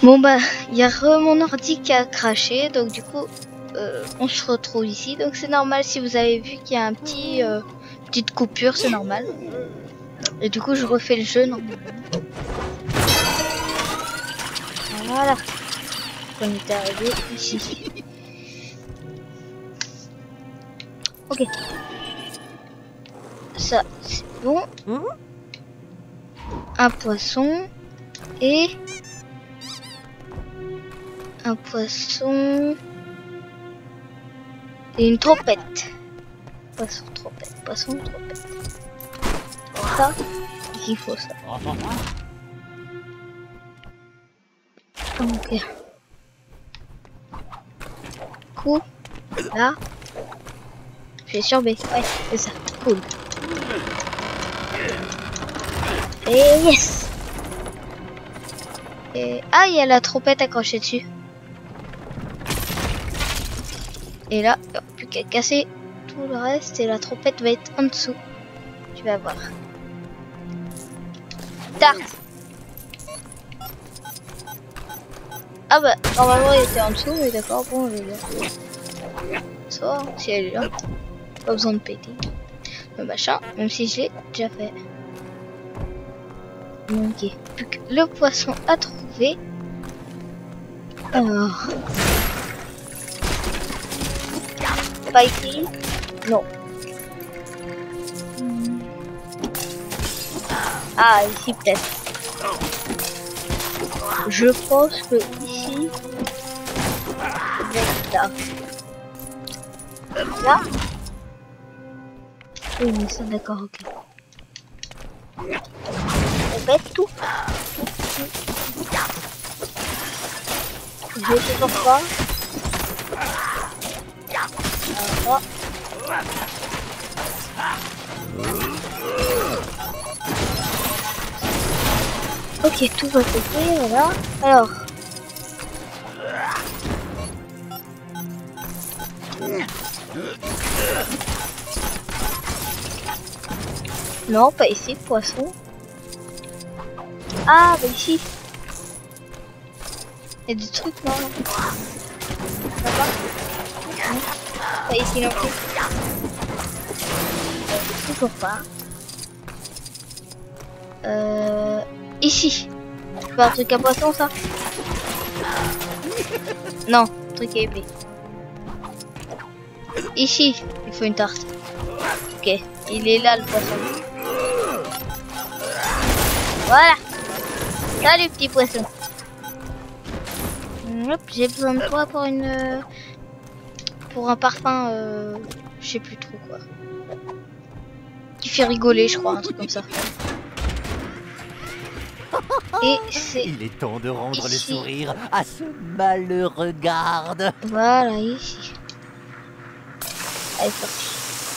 Bon bah, il y a mon ordi qui a craché, donc du coup, on se retrouve ici. Donc c'est normal si vous avez vu qu'il y a un petite coupure, c'est normal. Et du coup, je refais le jeu normalement. Voilà. On est arrivé ici. Ok. Ça, c'est bon. Un poisson et un poisson et une trompette. Poisson trompette, poisson trompette. Ça, il faut ça. Ok. Coup. Là. Je vais sur B. Ouais, c'est ça. Cool. Et yes. Et ah, il y a la trompette accrochée dessus. Et là, il n'y a plus qu'à casser tout le reste et la trompette va être en dessous. Tu vas voir. Tarte. Ah bah, normalement il était en dessous, mais d'accord, bon, je vais là. Ça, si elle est là. Pas besoin de péter. Le machin, même si je l'ai déjà fait. Ok. Plus que le poisson à trouver. Alors. Pas ici. Non. Ah, ici peut-être. Je pense que ici. Là. Là. Oui, mais ça, d'accord, ok. On pète tout. Je vais toujours pas. Voilà. Ok, tout va péter, voilà. Alors. Non, pas ici, poisson. Ah, bah ici. Il y a des trucs, non? Ça va? Non. Pas ici non plus. Toujours pas. Ici. C'est pas un truc à poisson, ça? Non, truc à épée. Ici, il faut une tarte. Ok, il est là le poisson. Voilà. Salut petit poisson. Hop, j'ai besoin de toi pour une pour un parfum, je sais plus trop quoi. Qui fait rigoler, je crois, un truc comme ça. Et c'est. Il est temps de rendre ici. le sourire à ce malheureux garde. Voilà, ici. Allez, sorti.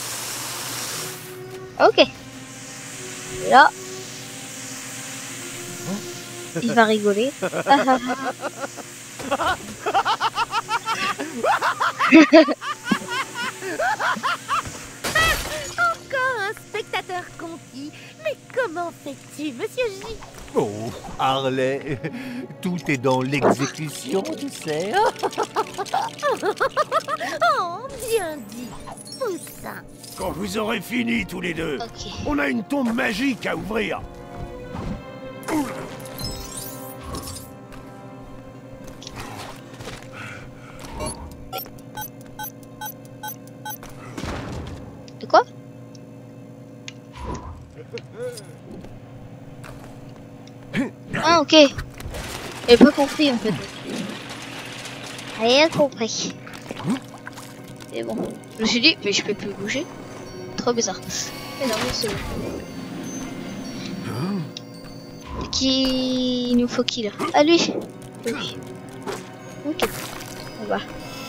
Ok. Et là. Il va rigoler. Encore un spectateur conquis. Mais comment fais-tu, Monsieur J? Oh, Harley, tout est dans l'exécution, tu sais. Oh, bien dit, Poussin. Quand vous aurez fini tous les deux, Ok. on a une tombe magique à ouvrir. De quoi? Ah, ok. J'ai pas compris en fait. Rien compris. Et bon. Je me suis dit, mais je peux plus bouger. Trop bizarre. Mais non, mais c'est bon. Qui nous faut qui là? Ah lui. Oui. Ok. On va.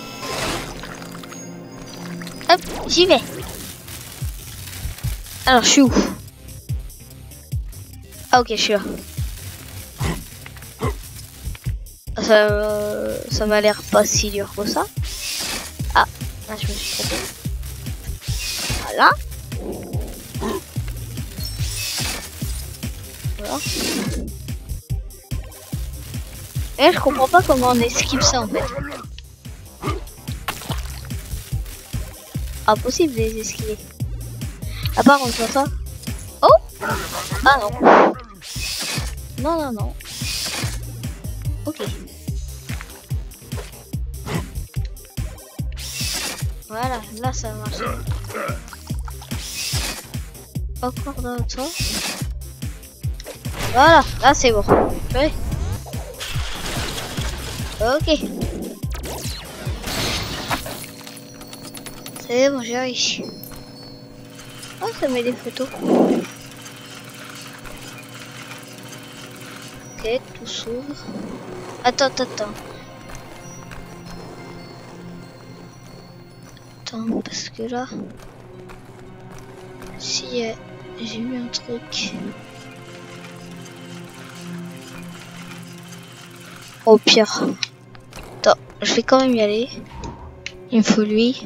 Hop, j'y vais. Alors, je suis où? Ah ok, je suis là. Ça m'a l'air pas si dur que ça. Ah, là je me suis trompé. Voilà. Voilà. Et je comprends pas comment on esquive ça en fait. Impossible de les esquiver. À part on voit ça. Oh! Ah non. Non, non, non. Ok. Voilà, là ça marche. Encore dans l'autre sens. Voilà, là c'est bon. Oui. Ok. C'est bon, j'ai réussi. Oh, ça met des photos. Ok, tout s'ouvre. Attends. Attends, parce que là... Si j'ai eu un truc... Au pire. Attends, je vais quand même y aller. Il me faut lui.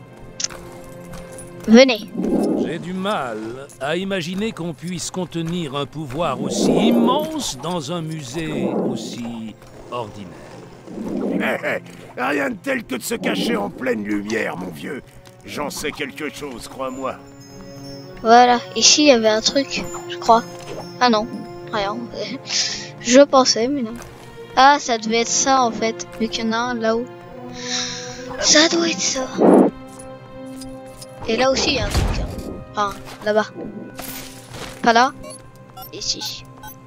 Venez. J'ai du mal à imaginer qu'on puisse contenir un pouvoir aussi immense dans un musée aussi ordinaire. Rien de tel que de se cacher en pleine lumière, mon vieux. J'en sais quelque chose, crois-moi. Voilà, ici il y avait un truc, je crois. Ah non, rien. Je pensais, mais non. Ah, ça devait être ça en fait, vu qu'il y en a un là-haut. Ça doit être ça. Et là aussi il y a un truc. Hein. Enfin, là-bas. Pas là. Ici.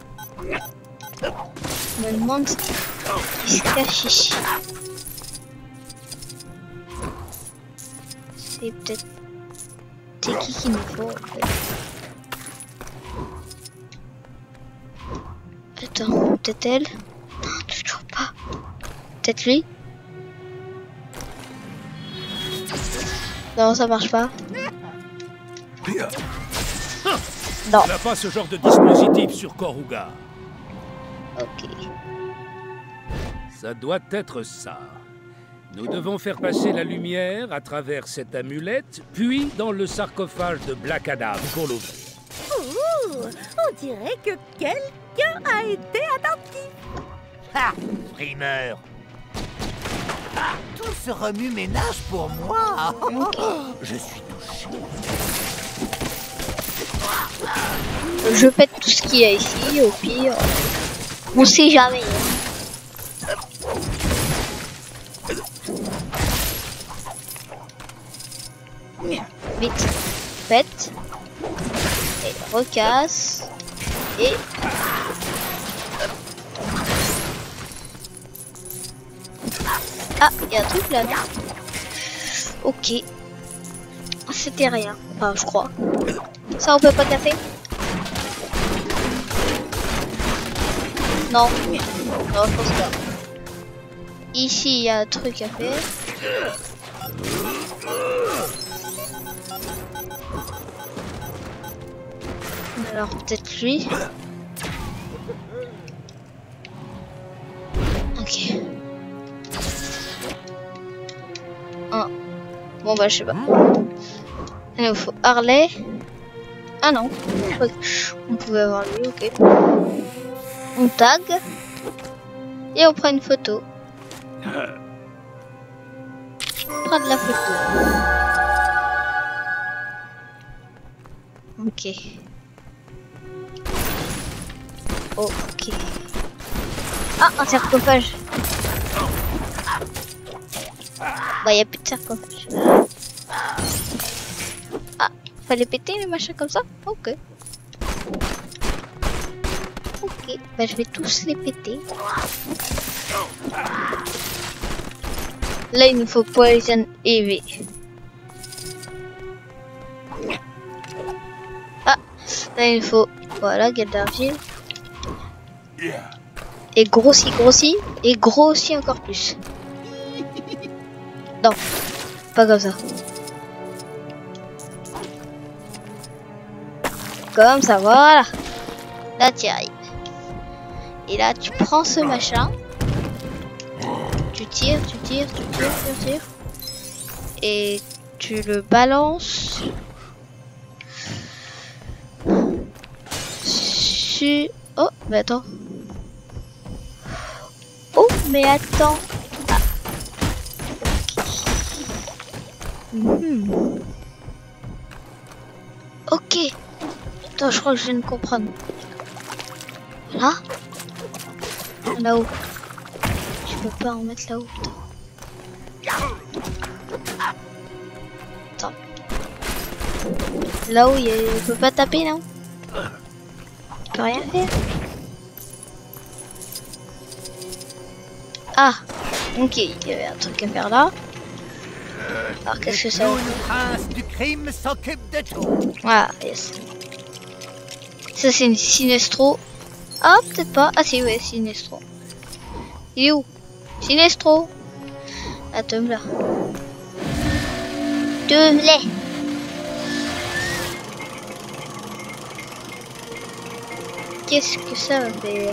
Je me demande ce qui se cache ici. C'est peut-être... C'est qui nous faut en fait. Attends, peut-être elle. Non, toujours pas. Peut-être lui. Non, ça marche pas. Non. On n'a pas ce genre de dispositif sur Koruga. Ok. Ça doit être ça. Nous devons faire passer la lumière à travers cette amulette, puis dans le sarcophage de Black Adam pour l'ouvrir. Ouh, on dirait que quelqu'un a été attentif. Ah, primeur. Ah, tout ce remue-ménage pour moi. Je suis touché. Je pète tout ce qu'il y a ici, au pire. On sait jamais. Vite, pète. Et recasse. Et... Ah, il y a un truc là. Ok. C'était rien. Enfin, je crois. Ça, on peut pas casser? Non. Non, je pense pas. Ici, il y a un truc à faire. Alors, peut-être lui. Ok. Ah. Bon, bah, je sais pas. Il nous faut Harley. Ah non. On pouvait avoir lui, ok. On tag. Et on prend une photo. On prend de la photo. Ok. Oh, ok. Ah, un sarcophage. Bah, y a plus de sarcophage. Ah, fallait péter les machins comme ça? Ok. Ok, bah je vais tous les péter. Là, il nous faut Poison Ivy. Ah, là, il nous faut... Voilà, gueule d'argile. Et grossit, et grossit encore plus. Non, pas comme ça. Comme ça, voilà. Là, tu y arrives. Et là, tu prends ce machin. Tu tires. Et tu le balances sur... Oh, mais attends. Oh, mais attends. Ah. Mhm. Ok. Attends, je crois que je viens de comprendre. Là? Là-haut. Je peux pas en mettre là-haut. Attends. Là-haut, il peut pas taper, non? Il peut rien faire. Ah, ok, il y avait un truc à faire là. Alors qu'est-ce que ça veut dire? Le prince du crime s'occupe de tout. Ah, yes. Ça c'est une Sinestro. Ah, peut-être pas. Ah si, ouais, Sinestro. Il est où? Sinestro. Ah, Tumblr. Tumblr. Qu'est-ce que ça va faire?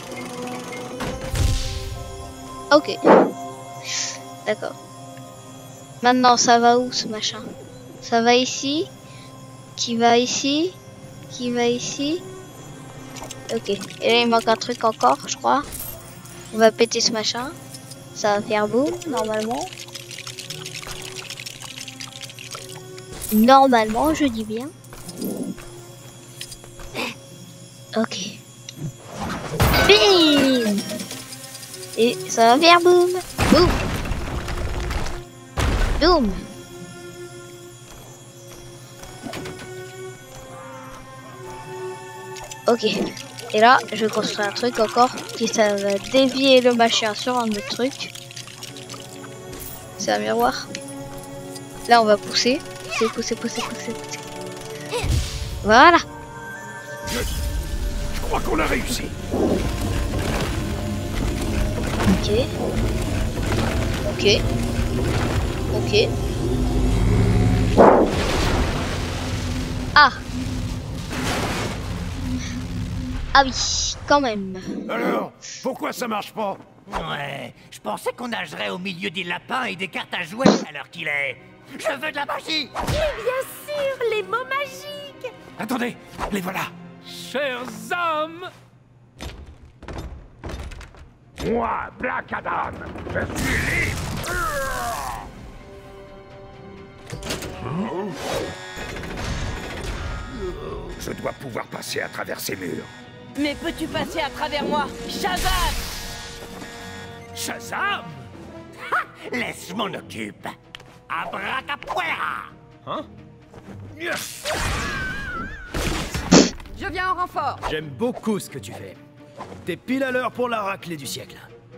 Ok. D'accord. Maintenant, ça va où ce machin? Ça va ici? Qui va ici? Qui va ici? Ok. Et là, il manque un truc encore, je crois. On va péter ce machin. Ça va faire boum, normalement. Normalement, je dis bien. Ok. Bim! Et ça va faire boum. Boum. Boum. Ok. Et là, je construis un truc encore qui ça va dévier le machin sur un autre truc. C'est un miroir. Là, on va pousser. Pousser. Voilà. Je crois qu'on a réussi. Ok. Ah. Ah oui, quand même. Alors, pourquoi ça marche pas? Ouais, je pensais qu'on nagerait au milieu des lapins et des cartes à jouer à l'heure qu'il est. Je veux de la magie. Bien sûr, les mots magiques. Attendez, les voilà. Chers hommes, Moi, Black Adam, je suis libre. Je dois pouvoir passer à travers ces murs. Mais peux-tu passer à travers moi, Shazam? Shazam! Laisse, je m'en occupe. Abracapouera. Hein? Je viens en renfort. J'aime beaucoup ce que tu fais. T'es pile à l'heure pour la raclée du siècle.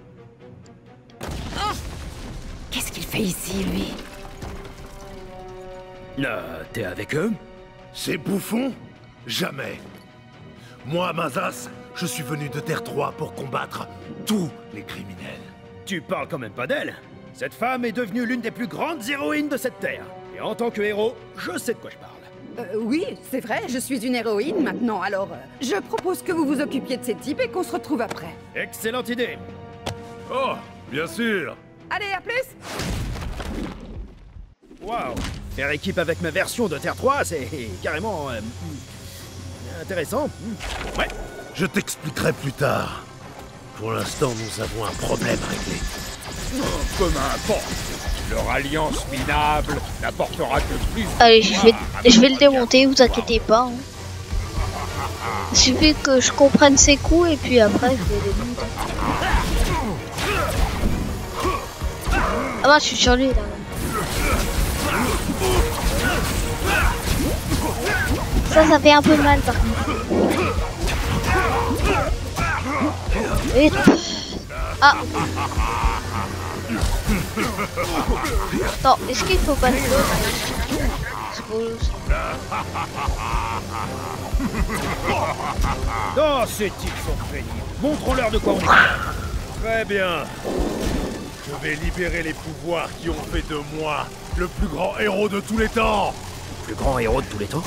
Qu'est-ce qu'il fait ici, lui? T'es avec eux? Ces bouffons? Jamais. Moi, Mazas, je suis venu de Terre 3 pour combattre tous les criminels. Tu parles quand même pas d'elle. Cette femme est devenue l'une des plus grandes héroïnes de cette terre. Et en tant que héros, je sais de quoi je parle. Oui, c'est vrai, je suis une héroïne maintenant, alors je propose que vous vous occupiez de ces types et qu'on se retrouve après. Excellente idée. Oh, bien sûr. Allez, à plus! Waouh. Faire équipe avec ma version de Terre 3, c'est carrément intéressant. Ouais, je t'expliquerai plus tard. Pour l'instant, nous avons un problème à régler. Peu m'importe. Leur alliance minable n'apportera que plus. Allez, je vais le démonter, vous inquiétez pas. Hein. Il suffit que je comprenne ses coups et puis après je vais les démonter. Ah bah je suis sur lui là. Ça fait un peu mal par contre. Et... Ah. Attends, est-ce qu'il faut pas le faire? Oh, ces types sont pénibles. Montrons-leur de quoi on est. Très bien. Je vais libérer les pouvoirs qui ont fait de moi le plus grand héros de tous les temps. Le plus grand héros de tous les temps?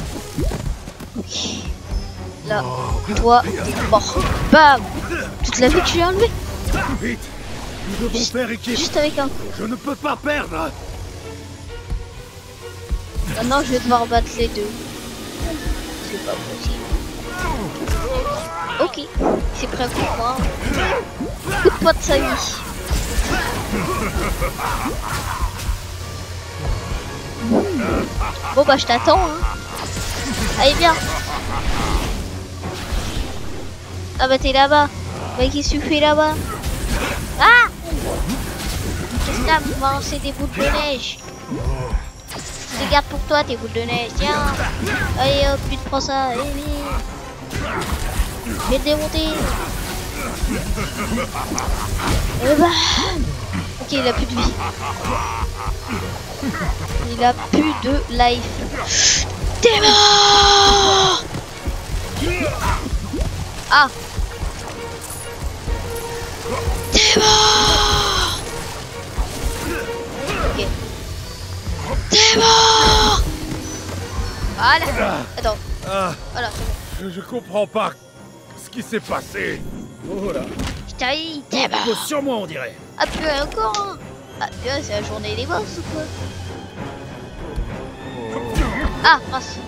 Là, toi, mort. Bam! Toute la vie que je lui ai enlevé. Vite, nous devons faire équipe. Juste avec un coup. Je ne peux pas perdre. Maintenant, je vais devoir battre les deux. C'est pas possible. Ok, c'est prêt pour moi. Coup de poing de sa vie. Bon bah je t'attends hein. Allez viens. Ah bah t'es là-bas. Bah qu'est-ce que tu fais là-bas? Ah! Qu'est-ce que t'as? Vous m'avez lancé des boules de neige. Je les garde pour toi tes boules de neige. Tiens. Allez hop, tu te prends ça. Allez, je vais te démonter. Et bah. Ok, il a plus de vie. Il a plus de life. T'es mort! Ah! T'es mort! Ok. T'es mort! Voilà. Attends. Voilà, c'est bon. Je comprends pas ce qui s'est passé. Oh là. Putain, t'es mort. Repose sur moi, on dirait. Ah purée encore hein. Ah purée, c'est la journée des boss ou quoi? Ah mince.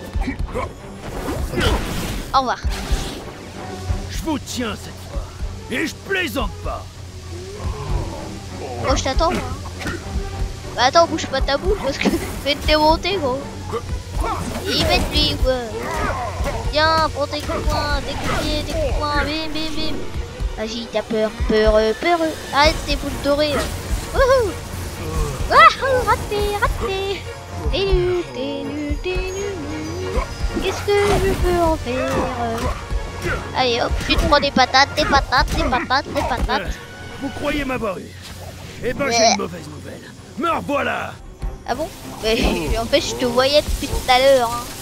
Au revoir. Je vous tiens cette fois. Et je plaisante pas. Oh je t'attends moi. Bah attends, bouge pas ta boule parce que je vais te démonter gros. Il va te lui quoi. Viens, prends tes coups de poing, tes coups de pied, tes coups de poing, bim bim bim. Vas-y, t'as peur, peureux. Arrête tes boules dorées là. Wouhou! Wouhou! Raté! T'es nul. Qu'est-ce que je peux en faire? Allez hop, tu te prends des patates. Vous croyez m'avoir eu? Eh ben j'ai une mauvaise nouvelle. Me revoilà! Ah bon? Mais en fait je te voyais depuis tout à l'heure hein.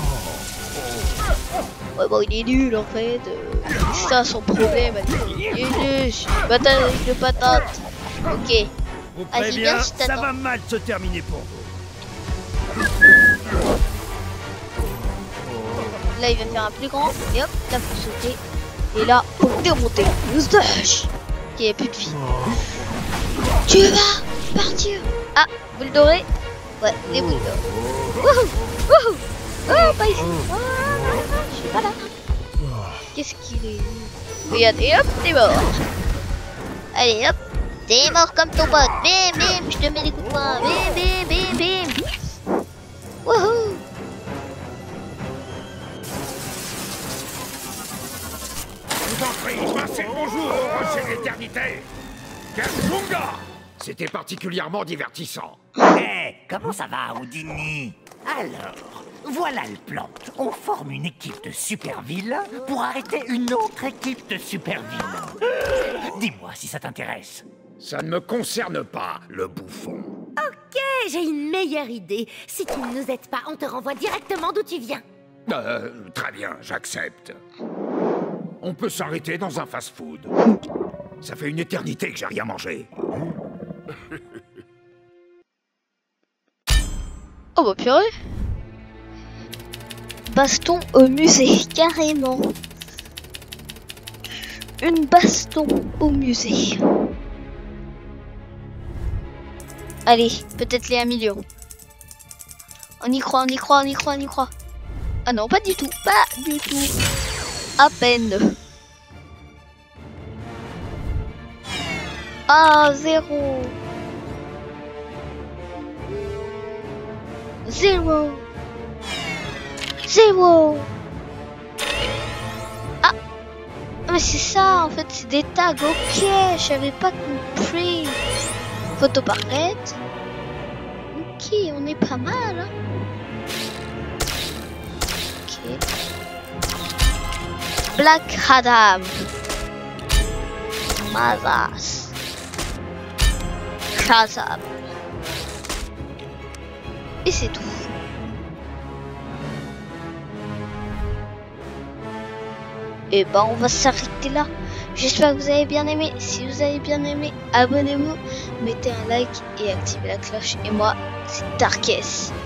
Ouais bon il est nul en fait. C'est ça son problème. Il est nul. Patate avec de patates. Ok. Vous Vas-y préviens, viens, je ça t'attends. va mal se terminer pour vous. Là il va faire un plus grand. Et hop, là faut sauter. Et là, pour démonter. Moustache. Ok, il n'y a plus de vie. Tu vas partir. Ah, boule dorée. Ouais, les boules dorées. Wouhou! Oh, pas ici. Oh, je suis pas là. Qu'est-ce qu'il est? Regarde, et hop, t'es mort. Allez, hop. T'es mort comme ton pote. Bim, bim, je te mets des coups de poing. Bim, bim, bim, bim. Wouhou! Je vous en prie, passez le bonjour au rocher de l'éternité. Kazunga! C'était particulièrement divertissant. Eh, comment ça va, Houdini? Alors, voilà le plan. On forme une équipe de super-vilains pour arrêter une autre équipe de super-vilains. Dis-moi si ça t'intéresse. Ça ne me concerne pas, le bouffon. Ok, j'ai une meilleure idée. Si tu ne nous aides pas, on te renvoie directement d'où tu viens. Très bien, j'accepte. On peut s'arrêter dans un fast-food. Ça fait une éternité que j'ai rien mangé. Oh bah purée. Baston au musée, carrément. Une baston au musée. Allez, peut-être les 1 million. On y croit. Ah non, pas du tout, À peine. Ah, 0. Ah, mais c'est ça en fait, c'est des tags. Ok, j'avais pas compris. Photo parfaite. Ok, on est pas mal. Hein. Ok. Black Adam. Mazas. Shazam. Et c'est tout. Et ben on va s'arrêter là. J'espère que vous avez bien aimé. Si vous avez bien aimé, abonnez-vous, mettez un like et activez la cloche. Et moi, c'est Darkest.